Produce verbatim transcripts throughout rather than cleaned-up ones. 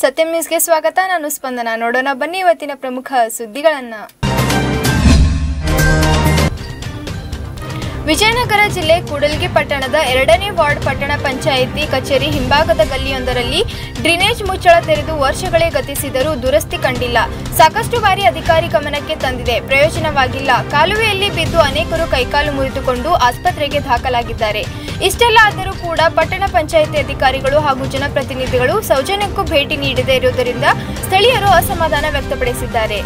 ಸತ್ಯಂ ನ್ಯೂಸ್ಗೆ ಸ್ವಾಗತ. ನಾನು ಸ್ಪಂದನ. ನೋಡೋಣ ಬನ್ನಿ ಇವತ್ತಿನ ಪ್ರಮುಖ ಸುದ್ದಿಗಳನ್ನು. ವಿಜಯನಗರ ಜಿಲ್ಲೆ ಕೂಡಲಗಿ ಪಟ್ಟಣದ ಎರಡನೇ ವಾರ್ಡ್ ಪಟ್ಟಣ ಪಂಚಾಯಿತಿ ಕಚೇರಿ ಹಿಂಭಾಗದ ಗಲ್ಲಿಯೊಂದರಲ್ಲಿ ಡ್ರೈನೇಜ್ ಮುಚ್ಚಳ ತೆರೆದು ವರ್ಷಗಳೇ ಗತಿಸಿದರೂ ದುರಸ್ತಿ ಕಂಡಿಲ್ಲ. ಸಾಕಷ್ಟು ಬಾರಿ ಅಧಿಕಾರಿ ಗಮನಕ್ಕೆ ತಂದಿದೆ, ಪ್ರಯೋಜನವಾಗಿಲ್ಲ. ಕಾಲುವೆಯಲ್ಲಿ ಬಿದ್ದು ಅನೇಕರು ಕೈಕಾಲು ಮುರಿದುಕೊಂಡು ಆಸ್ಪತ್ರೆಗೆ ದಾಖಲಾಗಿದ್ದಾರೆ. ಇಷ್ಟೆಲ್ಲ ಆದರೂ ಕೂಡ ಪಟ್ಟಣ ಪಂಚಾಯಿತಿ ಅಧಿಕಾರಿಗಳು ಹಾಗೂ ಜನಪ್ರತಿನಿಧಿಗಳು ಸೌಜನ್ಯಕ್ಕೂ ಭೇಟಿ ನೀಡದೇ ಇರುವುದರಿಂದ ಸ್ಥಳೀಯರು ಅಸಮಾಧಾನ ವ್ಯಕ್ತಪಡಿಸಿದ್ದಾರೆ.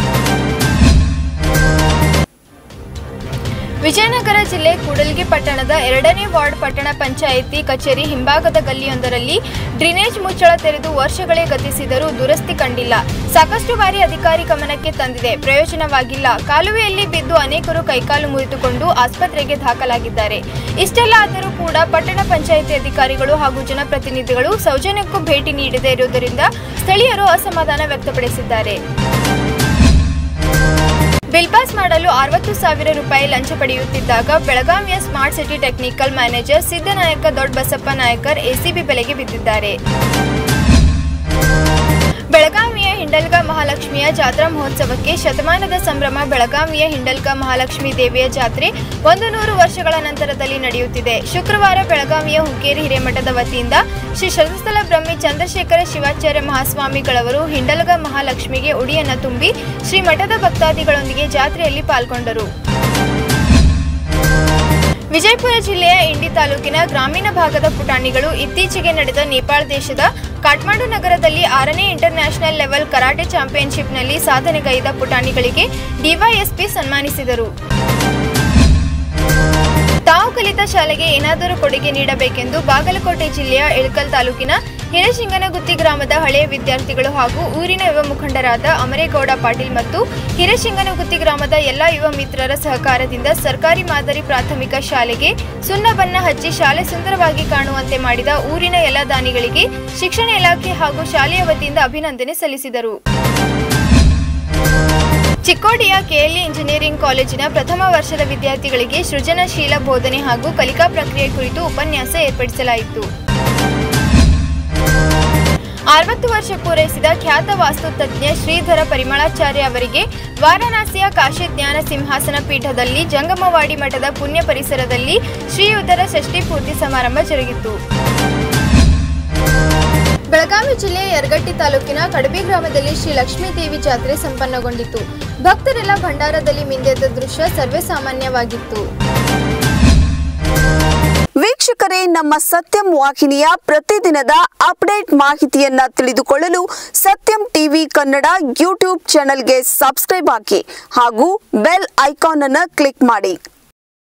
ವಿಜಯನಗರ ಜಿಲ್ಲೆ ಕೂಡಲಗಿ ಪಟ್ಟಣದ ಎರಡನೇ ವಾರ್ಡ್ ಪಟ್ಟಣ ಪಂಚಾಯಿತಿ ಕಚೇರಿ ಹಿಂಭಾಗದ ಗಲ್ಲಿಯೊಂದರಲ್ಲಿ ಡ್ರೈನೇಜ್ ಮುಚ್ಚಳ ತೆರೆದು ವರ್ಷಗಳೇ ಗತಿಸಿದರೂ ದುರಸ್ತಿ ಕಂಡಿಲ್ಲ. ಸಾಕಷ್ಟು ಬಾರಿ ಅಧಿಕಾರಿ ಗಮನಕ್ಕೆ ತಂದಿದೆ, ಪ್ರಯೋಜನವಾಗಿಲ್ಲ. ಕಾಲುವೆಯಲ್ಲಿ ಬಿದ್ದು ಅನೇಕರು ಕೈಕಾಲು ಮುರಿದುಕೊಂಡು ಆಸ್ಪತ್ರೆಗೆ ದಾಖಲಾಗಿದ್ದಾರೆ. ಇಷ್ಟೆಲ್ಲ ಆದರೂ ಕೂಡ ಪಟ್ಟಣ ಪಂಚಾಯಿತಿ ಅಧಿಕಾರಿಗಳು ಹಾಗೂ ಜನಪ್ರತಿನಿಧಿಗಳು ಸೌಜನ್ಯಕ್ಕೂ ಭೇಟಿ ನೀಡದೇ ಇರುವುದರಿಂದ ಸ್ಥಳೀಯರು ಅಸಮಾಧಾನ ವ್ಯಕ್ತಪಡಿಸಿದ್ದಾರೆ. ಬಿಲ್ ಪಾಸ್ ಮಾಡಲು ಅರವತ್ತು ಸಾವಿರ ರೂಪಾಯಿ ಲಂಚ ಪಡೆಯುತ್ತಿದ್ದಾಗ ಬೆಳಗಾವಿಯ smart city technical manager Siddanayaka Doddabasappa Nayakar ACB ಬೆಲೆಗೆ ಬಿದ್ದಿದ್ದಾರೆ. ಬೆಳಗಾವಿಯ ಹಿಂಡಲ್ಗ ಮಹಾಲಕ್ಷ್ಮಿಯ ಜಾತ್ರಾ ಮಹೋತ್ಸವಕ್ಕೆ ಶತಮಾನದ ಸಂಭ್ರಮ. ಬೆಳಗಾವಿಯ ಹಿಂಡಲ್ಗ ಮಹಾಲಕ್ಷ್ಮಿ ದೇವಿಯ ಜಾತ್ರೆ ಒಂದು ನೂರು ವರ್ಷಗಳ ನಂತರದಲ್ಲಿ ನಡೆಯುತ್ತಿದೆ. ಶುಕ್ರವಾರ ಬೆಳಗಾವಿಯ ಹುಕ್ಕೇರಿ ಹಿರೇಮಠದ ವತಿಯಿಂದ ಶ್ರೀ ಶತಸ್ಥಲ ಬ್ರಹ್ಮಿ ಚಂದ್ರಶೇಖರ ಶಿವಾಚಾರ್ಯ ಮಹಾಸ್ವಾಮಿಗಳವರು ಹಿಂಡಲ್ಗ ಮಹಾಲಕ್ಷ್ಮಿಗೆ ಉಡಿಯನ್ನು ತುಂಬಿ ಶ್ರೀ ಮಠದ ಭಕ್ತಾದಿಗಳೊಂದಿಗೆ ಜಾತ್ರೆಯಲ್ಲಿ ಪಾಲ್ಗೊಂಡರು. ವಿಜಯಪುರ ಜಿಲ್ಲೆಯ ಇಂಡಿ ತಾಲೂಕಿನ ಗ್ರಾಮೀಣ ಭಾಗದ ಪುಟಾಣಿಗಳು ಇತ್ತೀಚೆಗೆ ನಡೆದ ನೇಪಾಳ ದೇಶದ ಕಾಠ್ಮಂಡು ನಗರದಲ್ಲಿ ಆರನೇ ಇಂಟರ್ ನ್ಯಾಷನಲ್ ಲೆವೆಲ್ ಕರಾಟೆ ಚಾಂಪಿಯನ್ಶಿಪ್ನಲ್ಲಿ ಸಾಧನೆಗೈದ ಪುಟಾಣಿಗಳಿಗೆ ಡಿವೈಎಸ್ಪಿ ಸನ್ಮಾನಿಸಿದರು. ತಾವು ಕಲಿತ ಶಾಲೆಗೆ ಏನಾದರೂ ಕೊಡುಗೆ ನೀಡಬೇಕೆಂದು ಬಾಗಲಕೋಟೆ ಜಿಲ್ಲೆಯ ಇಳಕಲ್ ತಾಲೂಕಿನ ಹಿರೇಶಿಂಗನಗುತ್ತಿ ಗ್ರಾಮದ ಹಳೆಯ ವಿದ್ಯಾರ್ಥಿಗಳು ಹಾಗೂ ಊರಿನ ಯುವ ಮುಖಂಡರಾದ ಅಮರೇಗೌಡ ಪಾಟೀಲ್ ಮತ್ತು ಹಿರೇಶಿಂಗನಗುತ್ತಿ ಗ್ರಾಮದ ಎಲ್ಲ ಯುವ ಮಿತ್ರರ ಸಹಕಾರದಿಂದ ಸರ್ಕಾರಿ ಮಾದರಿ ಪ್ರಾಥಮಿಕ ಶಾಲೆಗೆ ಸುಣ್ಣ ಬಣ್ಣ ಹಚ್ಚಿ ಶಾಲೆ ಸುಂದರವಾಗಿ ಕಾಣುವಂತೆ ಮಾಡಿದ ಊರಿನ ಎಲ್ಲ ದಾನಿಗಳಿಗೆ ಶಿಕ್ಷಣ ಇಲಾಖೆ ಹಾಗೂ ಶಾಲೆಯ ವತಿಯಿಂದ ಅಭಿನಂದನೆ ಸಲ್ಲಿಸಿದರು. ಚಿಕ್ಕೋಡಿಯ ಕೆಎಲ್ಇ ಇಂಜಿನಿಯರಿಂಗ್ ಕಾಲೇಜಿನ ಪ್ರಥಮ ವರ್ಷದ ವಿದ್ಯಾರ್ಥಿಗಳಿಗೆ ಸೃಜನಶೀಲ ಬೋಧನೆ ಹಾಗೂ ಕಲಿಕಾ ಪ್ರಕ್ರಿಯೆ ಕುರಿತು ಉಪನ್ಯಾಸ ಏರ್ಪಡಿಸಲಾಯಿತು. ಅರವತ್ತು ವರ್ಷ ಪೂರೈಸಿದ ಖ್ಯಾತ ವಾಸ್ತುತಜ್ಞ ಶ್ರೀಧರ ಪರಿಮಳಾಚಾರ್ಯ ಅವರಿಗೆ ವಾರಣಾಸಿಯ ಕಾಶಿ ಜ್ಞಾನ ಸಿಂಹಾಸನ ಪೀಠದಲ್ಲಿ ಜಂಗಮವಾಡಿ ಮಠದ ಪುಣ್ಯ ಪರಿಸರದಲ್ಲಿ ಶ್ರೀಯುತರ ಷಷ್ಠಿ ಪೂರ್ತಿ ಸಮಾರಂಭ ಜರುಗಿತು. ಬೆಳಗಾವಿ ಜಿಲ್ಲೆಯ ಯರಗಟ್ಟಿ ತಾಲೂಕಿನ ಕಡಬಿ ಗ್ರಾಮದಲ್ಲಿ ಶ್ರೀ ಲಕ್ಷ್ಮೀ ದೇವಿ ಜಾತ್ರೆ ಸಂಪನ್ನಗೊಂಡಿತು. ಭಕ್ತರೆಲ್ಲ ಭಂಡಾರದಲ್ಲಿ ಮಿಂದೆದ್ದ ದೃಶ್ಯ ಸರ್ವೇ ಸಾಮಾನ್ಯವಾಗಿತ್ತು. ವೀಕ್ಷಕರೇ, ನಮ್ಮ ಸತ್ಯಂ ವಾಹಿನಿಯ ಪ್ರತಿದಿನದ ಅಪ್ಡೇಟ್ ಮಾಹಿತಿಯನ್ನ ತಿಳಿದುಕೊಳ್ಳಲು ಸತ್ಯಂ ಟಿವಿ ಕನ್ನಡ ಯೂಟ್ಯೂಬ್ ಚಾನೆಲ್ಗೆ ಸಬ್ಸ್ಕ್ರೈಬ್ ಆಗಿ ಹಾಗೂ ಬೆಲ್ ಐಕಾನ್ ಅನ್ನು ಕ್ಲಿಕ್ ಮಾಡಿ.